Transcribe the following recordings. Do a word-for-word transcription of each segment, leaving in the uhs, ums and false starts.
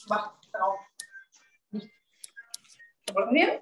Va, chao. ¿Te acuerdas bien?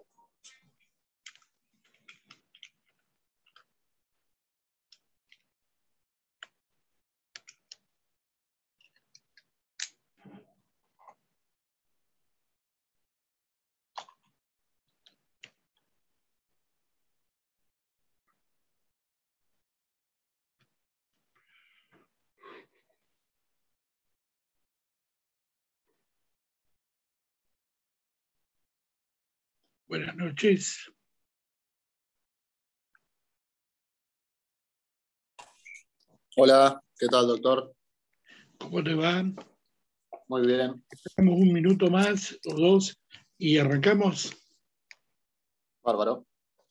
Buenas noches. Hola, ¿qué tal, doctor? ¿Cómo te va? Muy bien. Tenemos un minuto más o dos y arrancamos. Bárbaro.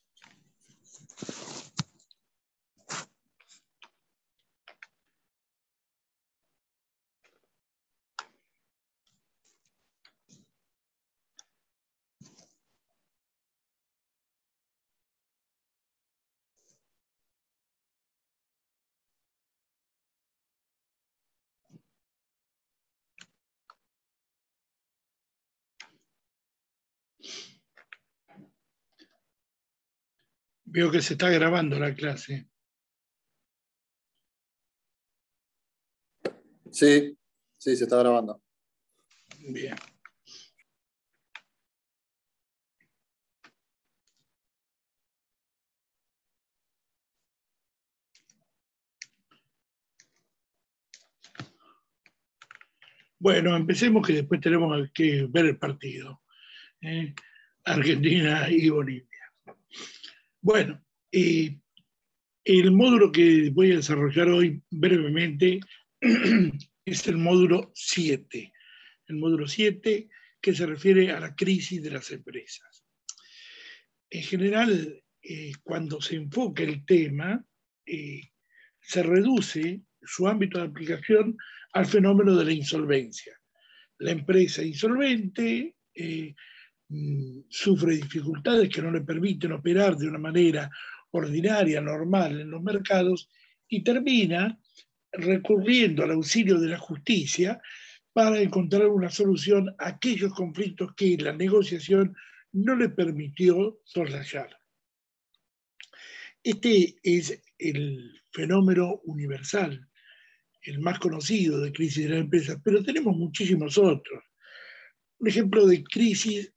Veo que se está grabando la clase. Sí, sí, se está grabando. Bien. Bueno, empecemos que después tenemos que ver el partido. ¿eh? Argentina y Bolivia. Bueno, eh, el módulo que voy a desarrollar hoy brevemente es el módulo siete. El módulo siete que se refiere a la crisis de las empresas. En general, eh, cuando se enfoca el tema, eh, se reduce su ámbito de aplicación al fenómeno de la insolvencia. La empresa insolvente eh, mm, sufre dificultades que no le permiten operar de una manera ordinaria, normal en los mercados, y termina recurriendo al auxilio de la justicia para encontrar una solución a aquellos conflictos que la negociación no le permitió soslayar. Este es el fenómeno universal, el más conocido de crisis de las empresas, pero tenemos muchísimos otros. Un ejemplo de crisis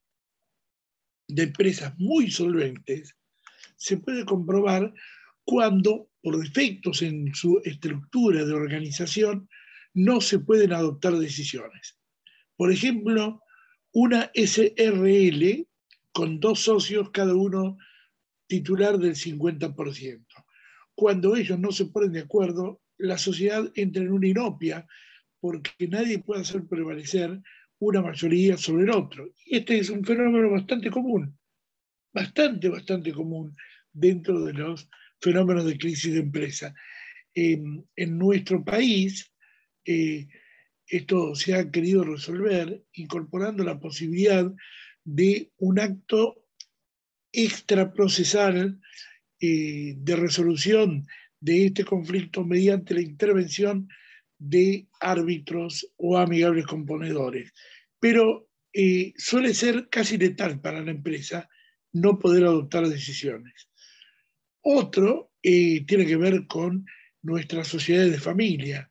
de empresas muy solventes se puede comprobar cuando, por defectos en su estructura de organización, no se pueden adoptar decisiones. Por ejemplo, una S R L con dos socios, cada uno titular del cincuenta por ciento. Cuando ellos no se ponen de acuerdo, la sociedad entra en una inopia porque nadie puede hacer prevalecer una mayoría sobre el otro. Y este es un fenómeno bastante común, bastante, bastante común dentro de los fenómenos de crisis de empresa. Eh, en nuestro país, eh, esto se ha querido resolver incorporando la posibilidad de un acto extraprocesal eh, de resolución de este conflicto mediante la intervención de árbitros o amigables componedores. Pero eh, suele ser casi letal para la empresa no poder adoptar decisiones. Otro eh, tiene que ver con nuestras sociedades de familia.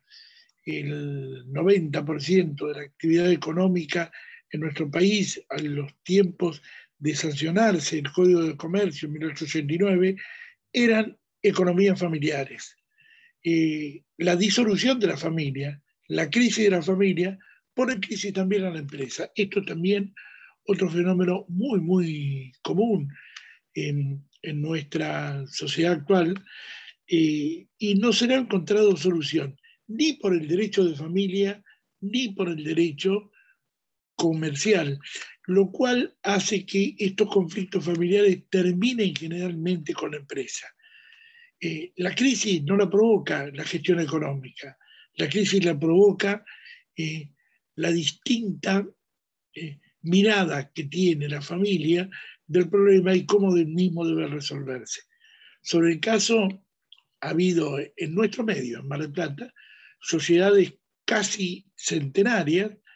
El noventa por ciento de la actividad económica en nuestro país, a los tiempos de sancionarse el Código de Comercio en mil ochocientos ochenta y nueve, eran economías familiares. Eh, la disolución de la familia, la crisis de la familia, pone en crisis también a la empresa. Esto también otro fenómeno muy, muy común en, en nuestra sociedad actual, eh, y no se le ha encontrado solución, ni por el derecho de familia, ni por el derecho comercial, lo cual hace que estos conflictos familiares terminen generalmente con la empresa. Eh, la crisis no la provoca la gestión económica, la crisis la provoca eh, la distinta eh, mirada que tiene la familia del problema y cómo del mismo debe resolverse. Sobre el caso, ha habido en nuestro medio, en Mar del Plata, sociedades casi centenarias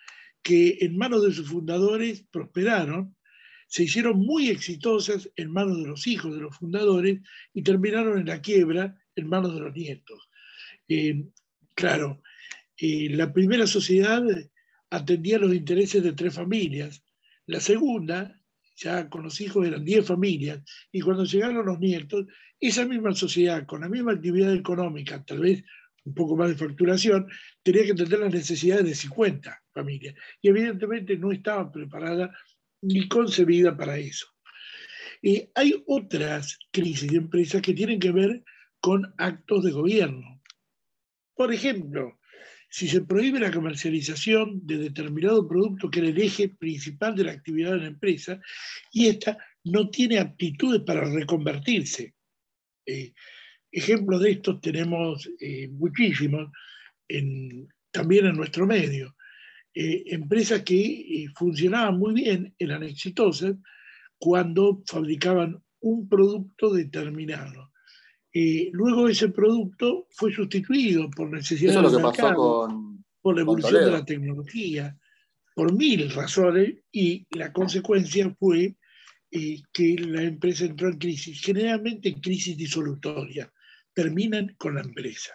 que en manos de sus fundadores prosperaron, se hicieron muy exitosas en manos de los hijos de los fundadores y terminaron en la quiebra en manos de los nietos. Eh, claro, eh, la primera sociedad atendía los intereses de tres familias, la segunda, ya con los hijos eran diez familias, y cuando llegaron los nietos, esa misma sociedad, con la misma actividad económica, tal vez un poco más de facturación, tenía que atender las necesidades de cincuenta familias, y evidentemente no estaba preparada ni concebida para eso. Eh, hay otras crisis de empresas que tienen que ver con actos de gobierno. Por ejemplo, si se prohíbe la comercialización de determinado producto que era el eje principal de la actividad de la empresa y esta no tiene aptitudes para reconvertirse. Eh, ejemplos de estos tenemos eh, muchísimos, en, también en nuestro medio. Eh, empresas que eh, funcionaban muy bien, eran exitosas, cuando fabricaban un producto determinado. Eh, luego ese producto fue sustituido por Eso necesidades es lo del que pasó mercado, con, por la con evolución de la Toledo. tecnología, por mil razones, y la consecuencia fue eh, que la empresa entró en crisis, generalmente en crisis disolutoria, terminan con la empresa.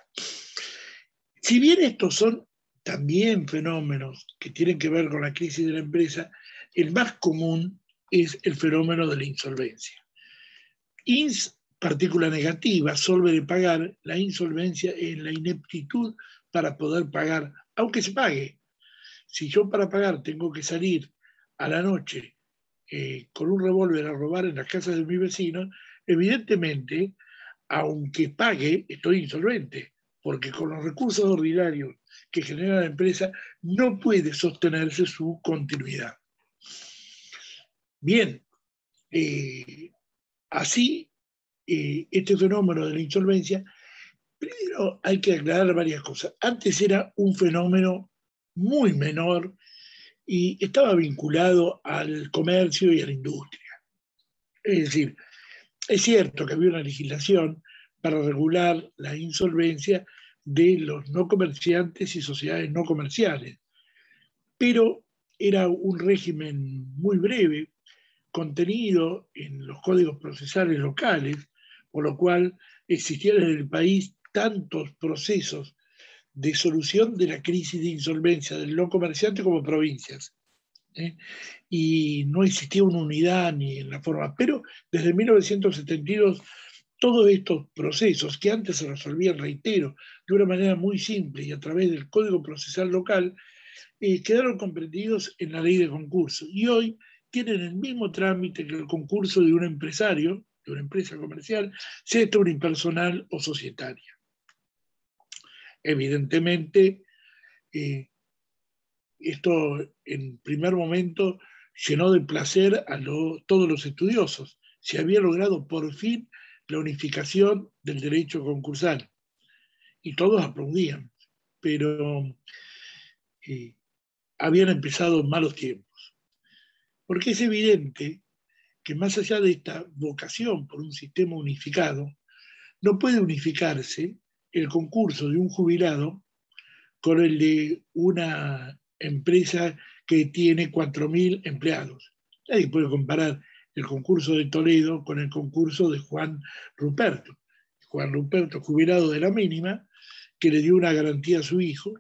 Si bien estos son también fenómenos que tienen que ver con la crisis de la empresa, el más común es el fenómeno de la insolvencia. Ins, partícula negativa, solve de pagar, la insolvencia es la ineptitud para poder pagar, aunque se pague. Si yo para pagar tengo que salir a la noche eh, con un revólver a robar en las casas de mi vecino, evidentemente, aunque pague, estoy insolvente, porque con los recursos ordinarios que genera la empresa no puede sostenerse su continuidad. Bien, eh, así, eh, este fenómeno de la insolvencia, primero hay que aclarar varias cosas. Antes era un fenómeno muy menor y estaba vinculado al comercio y a la industria. Es decir, es cierto que había una legislación para regular la insolvencia de los no comerciantes y sociedades no comerciales, pero era un régimen muy breve, contenido en los códigos procesales locales, por lo cual existían en el país tantos procesos de solución de la crisis de insolvencia del no comerciante como provincias. ¿eh? Y no existía una unidad ni en la forma, pero desde mil novecientos setenta y dos todos estos procesos que antes se resolvían, reitero, de una manera muy simple y a través del Código Procesal Local, eh, quedaron comprendidos en la ley de concurso y hoy tienen el mismo trámite que el concurso de un empresario, de una empresa comercial, sea esta unipersonal o societaria. Evidentemente, eh, esto en primer momento llenó de placer a lo, todos los estudiosos. Se había logrado por fin la unificación del derecho concursal y todos aplaudían, pero eh, habían empezado malos tiempos. Porque es evidente que más allá de esta vocación por un sistema unificado, no puede unificarse el concurso de un jubilado con el de una empresa que tiene cuatro mil empleados. Nadie puede comparar el concurso de Toledo con el concurso de Juan Ruperto. Juan Ruperto, jubilado de la mínima, que le dio una garantía a su hijo,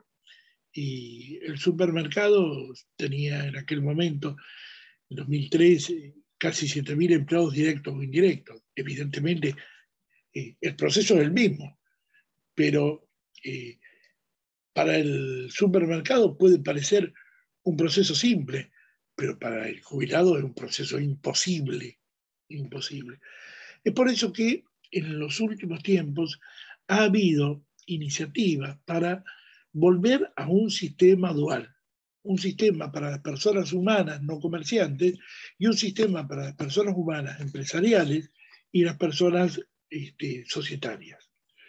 y el supermercado tenía en aquel momento, en dos mil tres, casi siete mil empleados directos o indirectos. Evidentemente, eh, el proceso es el mismo, pero eh, para el supermercado puede parecer un proceso simple, pero para el jubilado es un proceso imposible, imposible. Es por eso que en los últimos tiempos ha habido iniciativas para volver a un sistema dual, un sistema para las personas humanas no comerciantes y un sistema para las personas humanas empresariales y las personas este, societarias.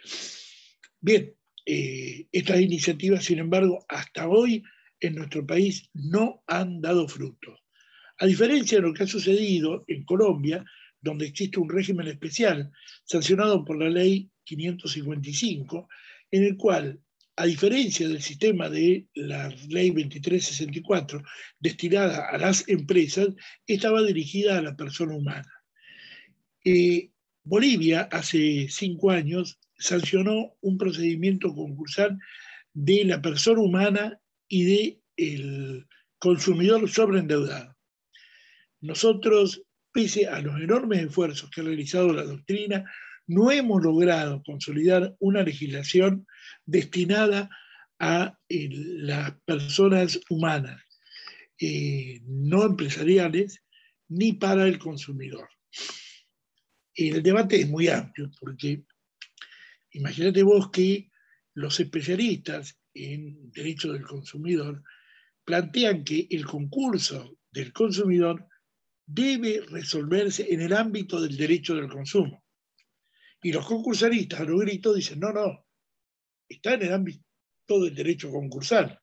Bien, eh, estas iniciativas, sin embargo, hasta hoy en nuestro país no han dado frutos. A diferencia de lo que ha sucedido en Colombia, donde existe un régimen especial sancionado por la ley quinientos cincuenta y cinco, en el cual a diferencia del sistema de la ley veintitrés sesenta y cuatro, destinada a las empresas, estaba dirigida a la persona humana. Eh, Bolivia, hace cinco años, sancionó un procedimiento concursal de la persona humana y del consumidor sobreendeudado. Nosotros, pese a los enormes esfuerzos que ha realizado la doctrina, no hemos logrado consolidar una legislación destinada a eh, las personas humanas, eh, no empresariales, ni para el consumidor. El debate es muy amplio, porque imagínate vos que los especialistas en derecho del consumidor plantean que el concurso del consumidor debe resolverse en el ámbito del derecho del consumo. Y los concursalistas a los gritos dicen, no, no, está en el ámbito del derecho concursal.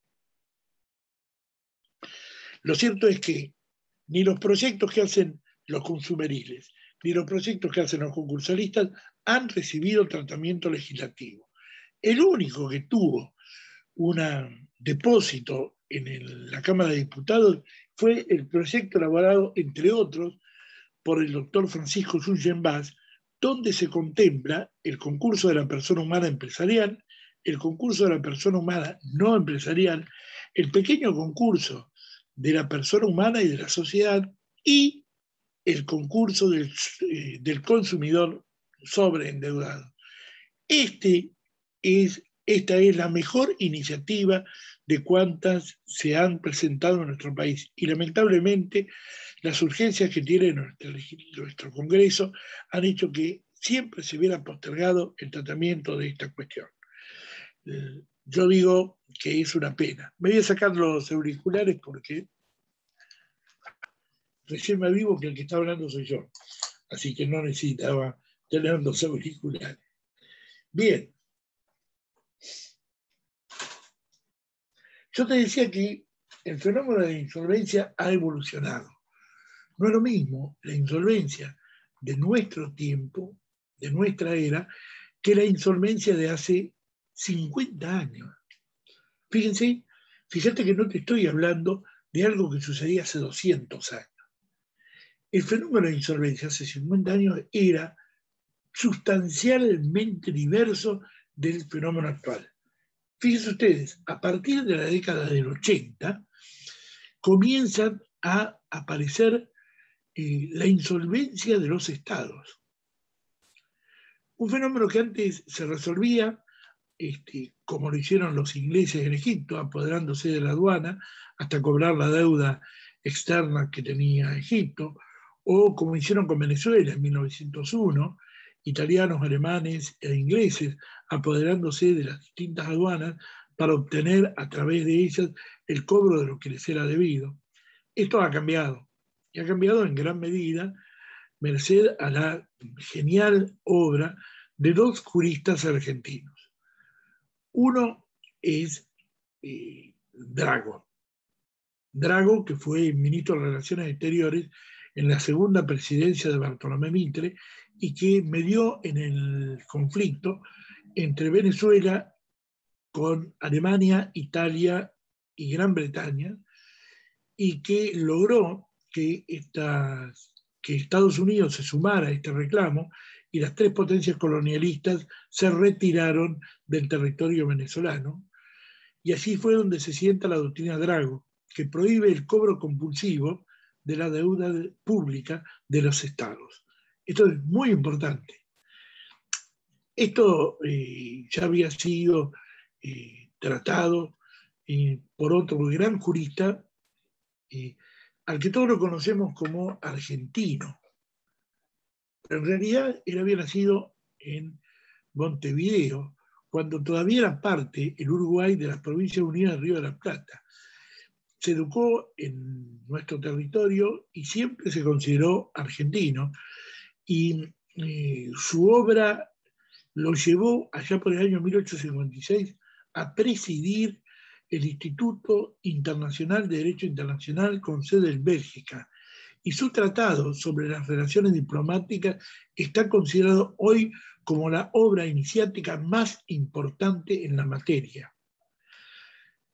Lo cierto es que ni los proyectos que hacen los consumeriles, ni los proyectos que hacen los concursalistas han recibido tratamiento legislativo. El único que tuvo un depósito en el, la Cámara de Diputados fue el proyecto elaborado, entre otros, por el doctor Francisco Sullenbach, donde se contempla el concurso de la persona humana empresarial, el concurso de la persona humana no empresarial, el pequeño concurso de la persona humana y de la sociedad y el concurso del, eh, del consumidor sobreendeudado. Este es, esta es la mejor iniciativa de cuantas se han presentado en nuestro país. Y lamentablemente las urgencias que tiene nuestro, nuestro Congreso han hecho que siempre se hubiera postergado el tratamiento de esta cuestión. Eh, yo digo que es una pena. Me voy a sacar los auriculares porque recién me avivo que el que está hablando soy yo. Así que no necesitaba tener los auriculares. Bien. Yo te decía que el fenómeno de la insolvencia ha evolucionado. No es lo mismo la insolvencia de nuestro tiempo, de nuestra era, que la insolvencia de hace cincuenta años. Fíjense, fíjate que no te estoy hablando de algo que sucedía hace doscientos años. El fenómeno de insolvencia hace cincuenta años era sustancialmente diverso del fenómeno actual. Fíjense ustedes, a partir de la década del ochenta comienzan a aparecer eh, la insolvencia de los estados. Un fenómeno que antes se resolvía, este, como lo hicieron los ingleses en Egipto, apoderándose de la aduana hasta cobrar la deuda externa que tenía Egipto, o como hicieron con Venezuela en mil novecientos uno, italianos, alemanes e ingleses apoderándose de las distintas aduanas para obtener a través de ellas el cobro de lo que les era debido. Esto ha cambiado, y ha cambiado en gran medida merced a la genial obra de dos juristas argentinos. Uno es eh, Drago. Drago, que fue ministro de Relaciones Exteriores en la segunda presidencia de Bartolomé Mitre y que medió en el conflicto entre Venezuela con Alemania, Italia y Gran Bretaña, y que logró que, estas, que Estados Unidos se sumara a este reclamo y las tres potencias colonialistas se retiraron del territorio venezolano. Y así fue donde se sienta la doctrina Drago, que prohíbe el cobro compulsivo de la deuda pública de los estados. Esto es muy importante. Esto eh, ya había sido eh, tratado eh, por otro gran jurista, eh, al que todos lo conocemos como argentino. Pero en realidad él había nacido en Montevideo, cuando todavía era parte, el Uruguay, de las Provincias Unidas del Río de la Plata. Se educó en nuestro territorio y siempre se consideró argentino. Y eh, su obra lo llevó allá por el año mil ochocientos cincuenta y seis a presidir el Instituto Internacional de Derecho Internacional con sede en Bélgica. Y su tratado sobre las relaciones diplomáticas está considerado hoy como la obra iniciática más importante en la materia.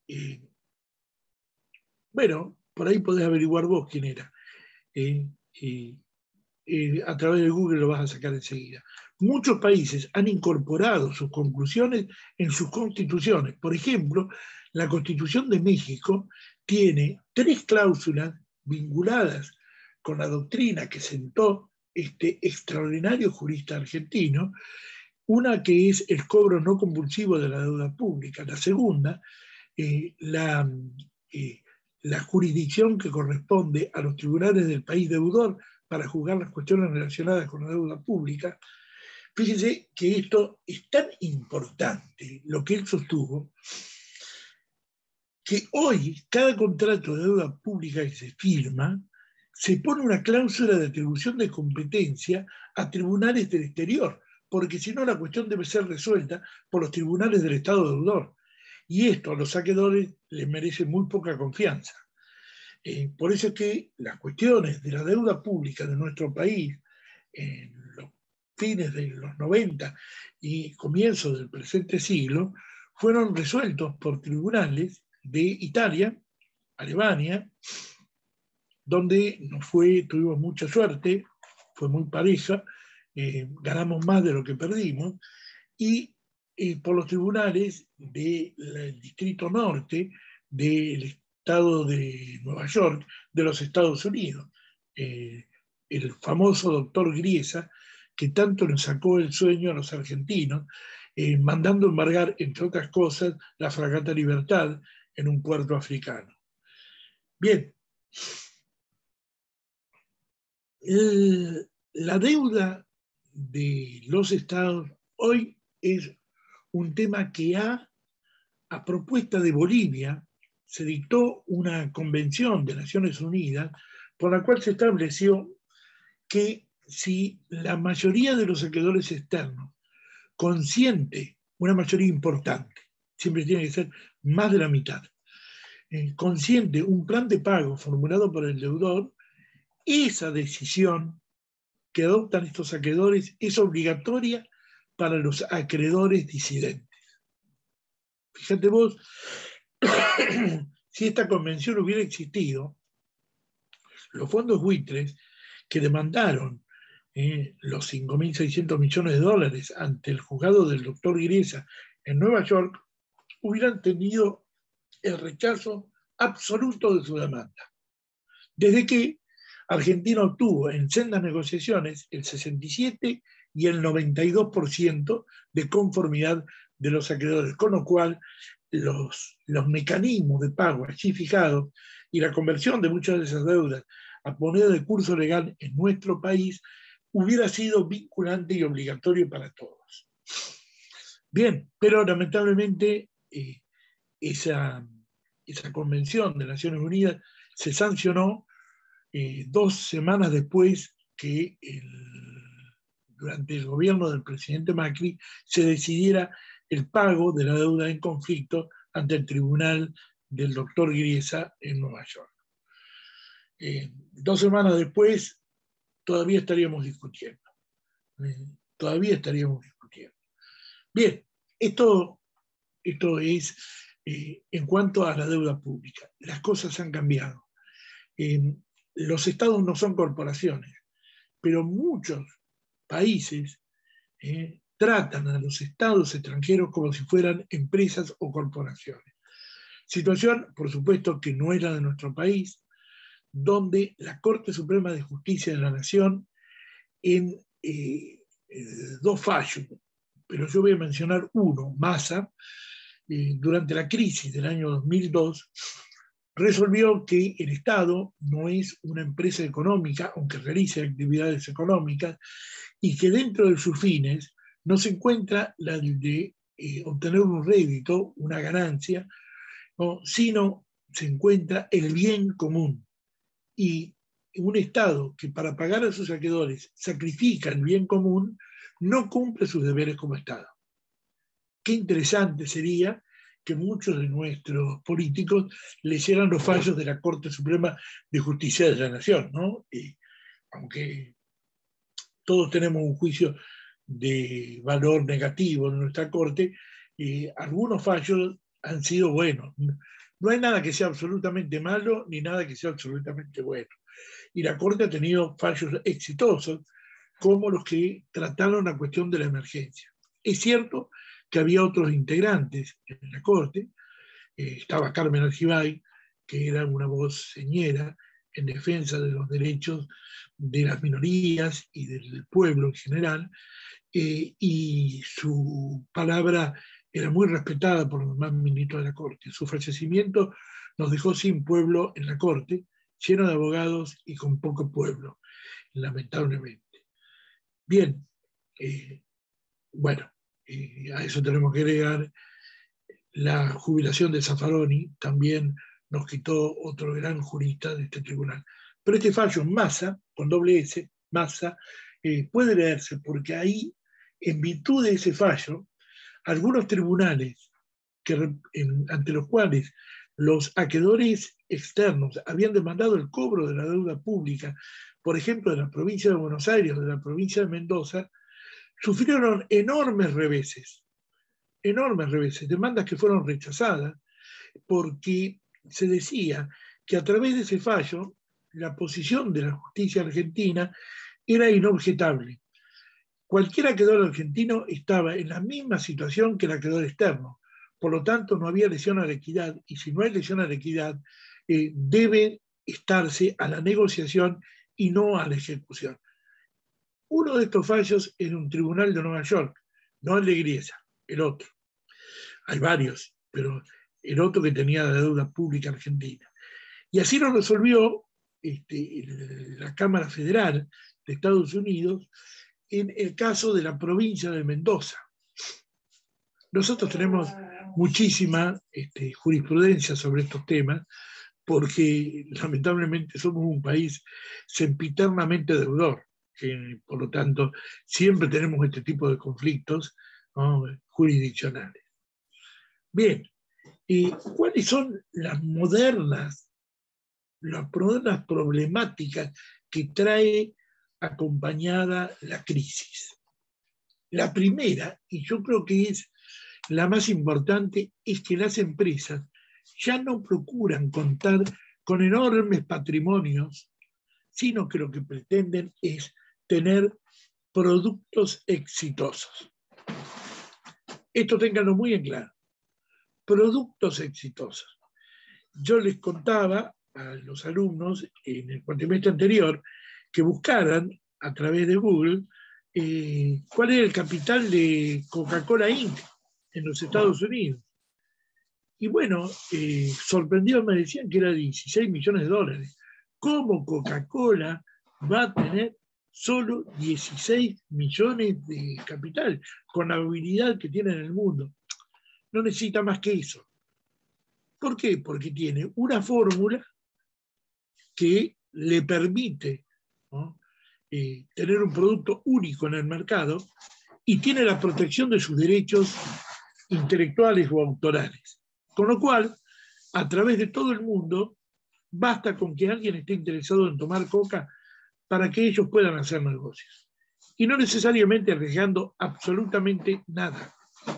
eh, bueno, por ahí podés averiguar vos quién era. Eh, eh, eh, a través de Google lo vas a sacar enseguida. Muchos países han incorporado sus conclusiones en sus constituciones. Por ejemplo, la Constitución de México tiene tres cláusulas vinculadas con la doctrina que sentó este extraordinario jurista argentino. Una que es el cobro no compulsivo de la deuda pública. La segunda, eh, la, eh, la jurisdicción que corresponde a los tribunales del país deudor para juzgar las cuestiones relacionadas con la deuda pública. Fíjense que esto es tan importante, lo que él sostuvo, que hoy cada contrato de deuda pública que se firma, se pone una cláusula de atribución de competencia a tribunales del exterior, porque si no la cuestión debe ser resuelta por los tribunales del Estado deudor. Y esto a los saqueadores les merece muy poca confianza. Eh, por eso es que las cuestiones de la deuda pública de nuestro país en los fines de los noventa y comienzos del presente siglo fueron resueltos por tribunales de Italia, Alemania, donde nos fue, tuvimos mucha suerte, fue muy pareja, eh, ganamos más de lo que perdimos, y eh, por los tribunales del Distrito Norte del Estado de Nueva York, de los Estados Unidos. Eh, el famoso doctor Griesa, que tanto nos sacó el sueño a los argentinos, eh, mandando embargar, entre otras cosas, la fragata Libertad en un puerto africano. Bien, el, la deuda de los estados hoy es un tema que ha, a propuesta de Bolivia, se dictó una convención de Naciones Unidas por la cual se estableció que si la mayoría de los acreedores externos consiente, una mayoría importante, siempre tiene que ser más de la mitad, eh, consiente un plan de pago formulado por el deudor, esa decisión que adoptan estos acreedores es obligatoria para los acreedores disidentes. Fíjate vos, si esta convención hubiera existido, los fondos buitres que demandaron eh, los cinco mil seiscientos millones de dólares ante el juzgado del doctor Griesa en Nueva York, hubieran tenido el rechazo absoluto de su demanda. Desde que Argentina obtuvo en sendas negociaciones el sesenta y siete y el noventa y dos por ciento de conformidad de los acreedores, con lo cual los, los mecanismos de pago allí fijados y la conversión de muchas de esas deudas a moneda de curso legal en nuestro país hubiera sido vinculante y obligatorio para todos. Bien, pero lamentablemente eh, esa, esa convención de Naciones Unidas se sancionó eh, dos semanas después que el, durante el gobierno del presidente Macri se decidiera el pago de la deuda en conflicto ante el tribunal del doctor Griesa en Nueva York. Eh, dos semanas después todavía estaríamos discutiendo. Eh, todavía estaríamos discutiendo. Bien, esto, esto es eh, en cuanto a la deuda pública. Las cosas han cambiado. Eh, los estados no son corporaciones, pero muchos países eh, tratan a los estados extranjeros como si fueran empresas o corporaciones. Situación, por supuesto, que no era de nuestro país, donde la Corte Suprema de Justicia de la Nación, en eh, eh, dos fallos, pero yo voy a mencionar uno, Massa, eh, durante la crisis del año dos mil dos, resolvió que el Estado no es una empresa económica, aunque realice actividades económicas, y que dentro de sus fines no se encuentra la de eh, obtener un rédito, una ganancia, ¿no? Sino se encuentra el bien común. Y un Estado que para pagar a sus acreedores sacrifica el bien común, no cumple sus deberes como Estado. Qué interesante sería que muchos de nuestros políticos leyeran los fallos de la Corte Suprema de Justicia de la Nación, ¿no? Y, aunque todos tenemos un juicio de valor negativo en nuestra Corte, eh, algunos fallos han sido buenos. No hay nada que sea absolutamente malo ni nada que sea absolutamente bueno. Y la Corte ha tenido fallos exitosos, como los que trataron la cuestión de la emergencia. Es cierto que había otros integrantes en la Corte, eh, estaba Carmen Argibay, que era una voz señera en defensa de los derechos de las minorías y del pueblo en general, eh, y su palabra era muy respetada por los demás ministros de la Corte. Su fallecimiento nos dejó sin pueblo en la Corte, lleno de abogados y con poco pueblo, lamentablemente. Bien, eh, bueno, eh, a eso tenemos que agregar la jubilación de Zaffaroni, también nos quitó otro gran jurista de este tribunal. Pero este fallo en Massa, con doble S, Massa, eh, puede leerse porque ahí, en virtud de ese fallo, algunos tribunales que, en, ante los cuales los acreedores externos habían demandado el cobro de la deuda pública, por ejemplo, de la provincia de Buenos Aires o de la provincia de Mendoza, sufrieron enormes reveses, enormes reveses, demandas que fueron rechazadas porque se decía que a través de ese fallo la posición de la justicia argentina era inobjetable. Cualquier acreedor argentino estaba en la misma situación que el acreedor externo. Por lo tanto, no había lesión a la equidad, y si no hay lesión a la equidad, eh, debe estarse a la negociación y no a la ejecución. Uno de estos fallos es un tribunal de Nueva York, no el de Griesa, el otro. Hay varios, pero el otro que tenía la deuda pública argentina. Y así lo resolvió este, la Cámara Federal de Estados Unidos en el caso de la provincia de Mendoza. Nosotros tenemos muchísima este, jurisprudencia sobre estos temas, porque lamentablemente somos un país sempiternamente deudor, que por lo tanto siempre tenemos este tipo de conflictos, ¿no?, jurisdiccionales. Bien, ¿y cuáles son las modernas, las modernas problemáticas que trae acompañada la crisis? La primera, y yo creo que es la más importante, es que las empresas ya no procuran contar con enormes patrimonios, sino que lo que pretenden es tener productos exitosos. Esto ténganlo muy en claro. Productos exitosos. Yo les contaba a los alumnos en el cuatrimestre anterior que buscaran a través de Google eh, cuál era el capital de Coca-Cola incorporated en los Estados Unidos. Y bueno, eh, sorprendidos me decían que era dieciséis millones de dólares. ¿Cómo Coca-Cola va a tener solo dieciséis millones de capital con la habilidad que tiene en el mundo? No necesita más que eso. ¿Por qué? Porque tiene una fórmula que le permite, ¿no?, eh, tener un producto único en el mercado y tiene la protección de sus derechos intelectuales o autorales. Con lo cual, a través de todo el mundo, basta con que alguien esté interesado en tomar coca para que ellos puedan hacer negocios. Y no necesariamente arriesgando absolutamente nada.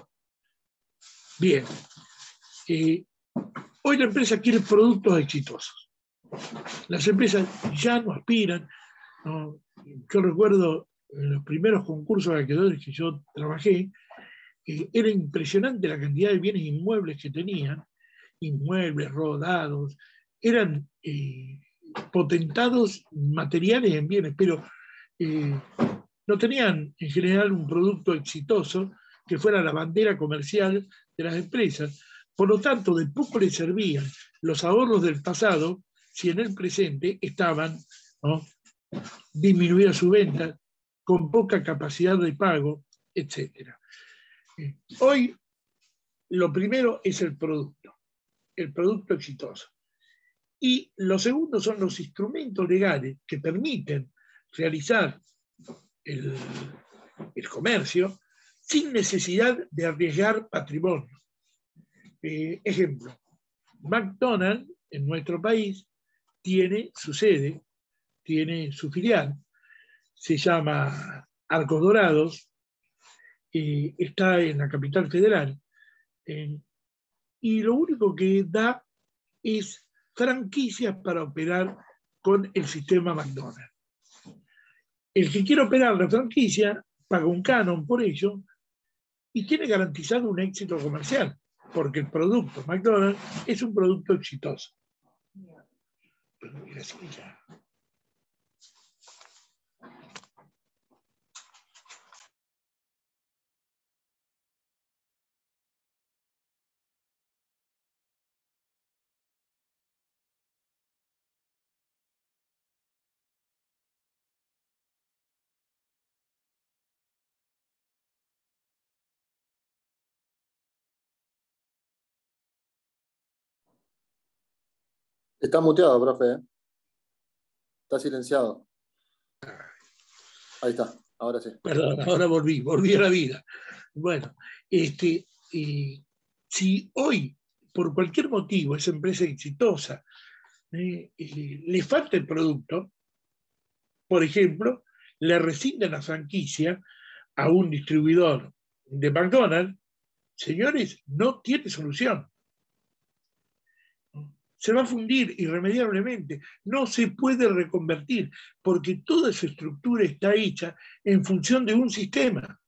Bien. Eh, hoy la empresa quiere productos exitosos. Las empresas ya no aspiran, ¿no? Yo recuerdo en los primeros concursos de acreedores que yo trabajé, eh, era impresionante la cantidad de bienes inmuebles que tenían, inmuebles, rodados, eran eh, potentados materiales en bienes, pero eh, no tenían en general un producto exitoso que fuera la bandera comercial de las empresas. Por lo tanto, de poco les servían los ahorros del pasado si en el presente estaban, ¿no?, disminuidas sus ventas, con poca capacidad de pago, etcétera. Eh, hoy lo primero es el producto, el producto exitoso. Y lo segundo son los instrumentos legales que permiten realizar el, el comercio sin necesidad de arriesgar patrimonio. Eh, ejemplo, McDonald's en nuestro país tiene su sede, tiene su filial, se llama Arcos Dorados, eh, está en la capital federal, eh, y lo único que da es franquicias para operar con el sistema McDonald's. El que quiere operar la franquicia paga un canon por ello y tiene garantizado un éxito comercial, porque el producto McDonald's es un producto exitoso. Pero mira, sí, ya. Está muteado, profe. ¿eh? Está silenciado. Ahí está, ahora sí. Perdón, ahora volví, volví a la vida. Bueno, este, eh, si hoy, por cualquier motivo, esa empresa exitosa eh, eh, le falta el producto, por ejemplo, le rescinden la franquicia a un distribuidor de McDonald's, señores, no tiene solución. Se va a fundir irremediablemente, no se puede reconvertir, porque toda esa estructura está hecha en función de un sistema.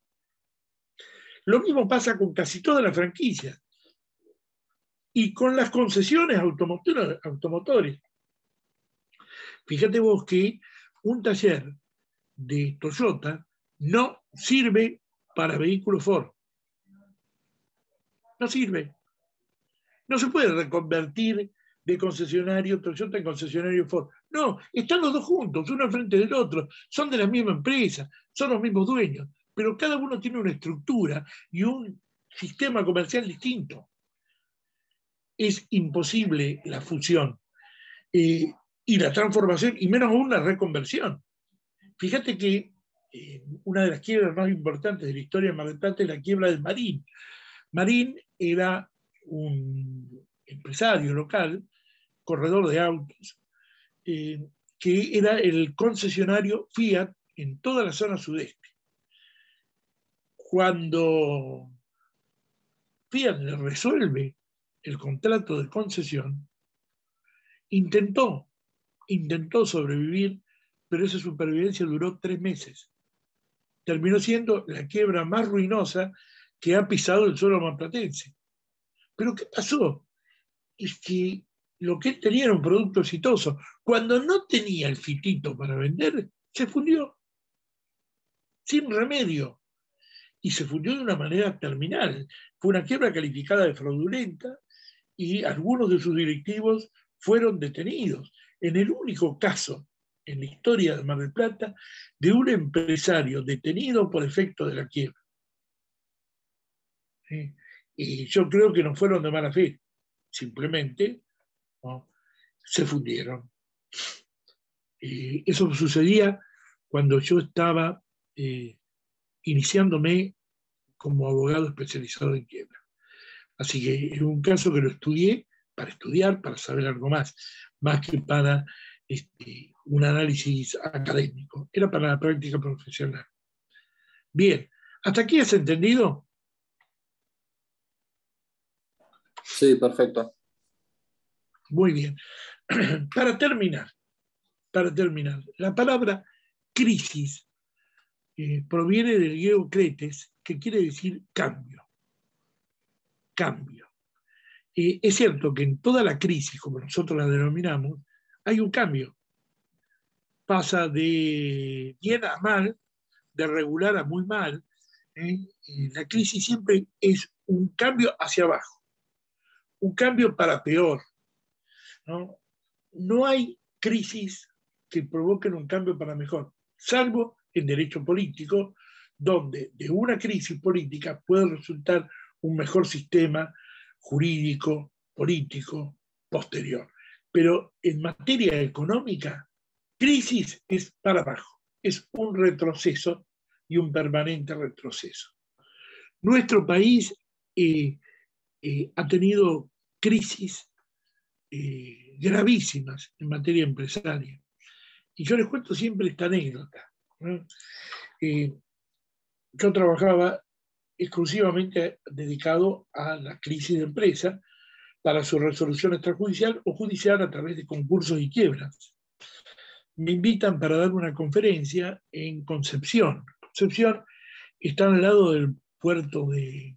Lo mismo pasa con casi todas las franquicias y con las concesiones automotores. Fíjate vos que un taller de Toyota no sirve para vehículos Ford. No sirve. No se puede reconvertir de concesionario Toyota en concesionario Ford. No, están los dos juntos, uno al frente del otro, son de la misma empresa, son los mismos dueños, pero cada uno tiene una estructura y un sistema comercial distinto. Es imposible la fusión eh, y la transformación, y menos aún la reconversión. Fíjate que eh, una de las quiebras más importantes de la historia de Mar del Plata es la quiebra del Marín. Marín era un empresario local, corredor de autos, eh, que era el concesionario Fiat en toda la zona sudeste. Cuando Fiat le resuelve el contrato de concesión, intentó, intentó sobrevivir, pero esa supervivencia duró tres meses. Terminó siendo la quiebra más ruinosa que ha pisado el suelo marplatense. ¿Pero qué pasó? Es que lo que él tenía era un producto exitoso. Cuando no tenía el fitito para vender, se fundió. Sin remedio. Y se fundió de una manera terminal. Fue una quiebra calificada de fraudulenta y algunos de sus directivos fueron detenidos. En el único caso en la historia de Mar del Plata de un empresario detenido por efecto de la quiebra. ¿Sí? Y yo creo que no fueron de mala fe, simplemente ¿no? se fundieron. Y eso sucedía cuando yo estaba eh, iniciándome como abogado especializado en quiebra. Así que es un caso que lo estudié para estudiar, para saber algo más, más que para este, un análisis académico. Era para la práctica profesional. Bien, ¿hasta aquí has entendido? Sí, perfecto. Muy bien. Para terminar, para terminar, la palabra crisis eh, proviene del griego kretes, que quiere decir cambio. Cambio. Eh, es cierto que en toda la crisis, como nosotros la denominamos, hay un cambio. Pasa de bien a mal, de regular a muy mal. ¿eh? La crisis siempre es un cambio hacia abajo, un cambio para peor. ¿no? No hay crisis que provoquen un cambio para mejor, salvo en derecho político, donde de una crisis política puede resultar un mejor sistema jurídico, político, posterior. Pero en materia económica, crisis es para abajo, es un retroceso y un permanente retroceso. Nuestro país eh, eh, ha tenido crisis eh, gravísimas en materia empresaria. Y yo les cuento siempre esta anécdota. ¿no? Eh, yo trabajaba exclusivamente dedicado a la crisis de empresa, para su resolución extrajudicial o judicial a través de concursos y quiebras. Me invitan para dar una conferencia en Concepción. Concepción está al lado del puerto de,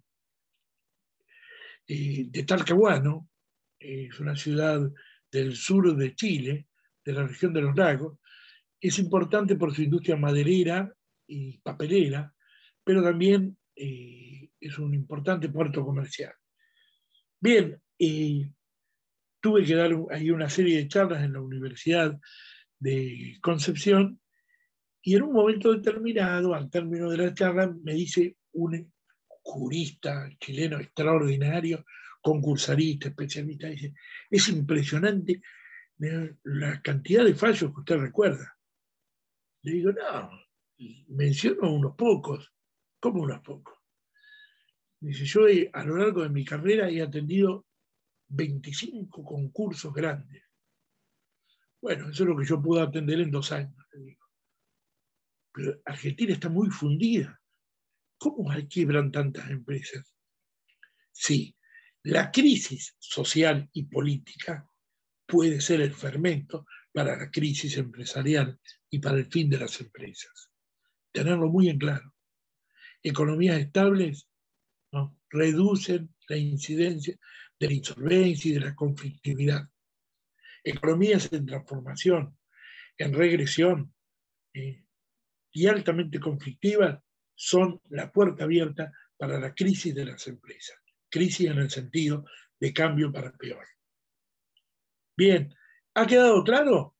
de, de Talcahuano, es una ciudad del sur de Chile, de la región de los lagos. Es importante por su industria maderera y papelera, pero también eh, es un importante puerto comercial. Bien, eh, tuve que dar ahí una serie de charlas en la Universidad de Concepción y en un momento determinado, al término de la charla, me dice un jurista chileno extraordinario, concursarista, especialista, dice, es impresionante la cantidad de fallos que usted recuerda. Le digo, no, menciono unos pocos. ¿Cómo unos pocos? Dice, yo he, a lo largo de mi carrera he atendido veinticinco concursos grandes. Bueno, eso es lo que yo puedo atender en dos años, le digo. Pero Argentina está muy fundida. ¿Cómo quiebran tantas empresas? Sí, la crisis social y política puede ser el fermento para la crisis empresarial y para el fin de las empresas. Tenerlo muy en claro. Economías estables, ¿no?, reducen la incidencia de la insolvencia y de la conflictividad. Economías en transformación, en regresión eh, y altamente conflictivas son la puerta abierta para la crisis de las empresas. Crisis en el sentido de cambio para peor. Bien, ¿ha quedado claro?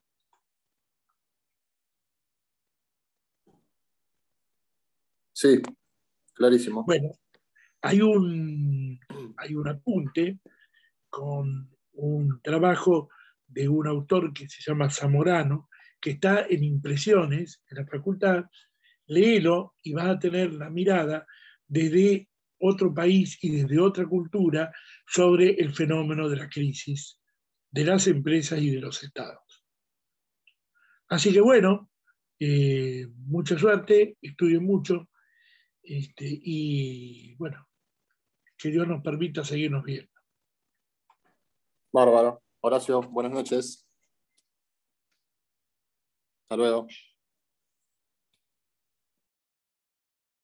Sí, clarísimo. Bueno, hay un, hay un apunte con un trabajo de un autor que se llama Zamorano, que está en impresiones en la facultad. Léelo y vas a tener la mirada desde otro país y desde otra cultura sobre el fenómeno de la crisis de las empresas y de los estados. Así que bueno, eh, mucha suerte, estudien mucho este, y bueno, que Dios nos permita seguirnos viendo. Bárbaro. Horacio, buenas noches. Hasta luego.